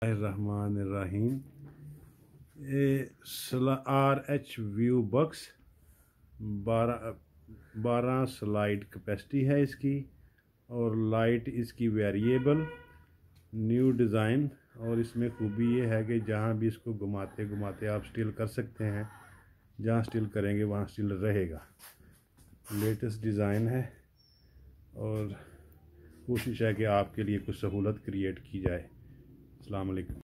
रहमानिर्रहीम। RH view box 12 slide capacity है इसकी, और लाइट इसकी वेरिएबल न्यू डिज़ाइन। और इसमें खूबी ये है कि जहाँ भी इसको घुमाते घुमाते आप स्टिल कर सकते हैं, जहाँ स्टिल करेंगे वहाँ स्टिल रहेगा। लेटेस्ट डिज़ाइन है और कोशिश है कि आपके लिए कुछ सहूलत क्रिएट की जाए। अस्सलाम वालेकुम।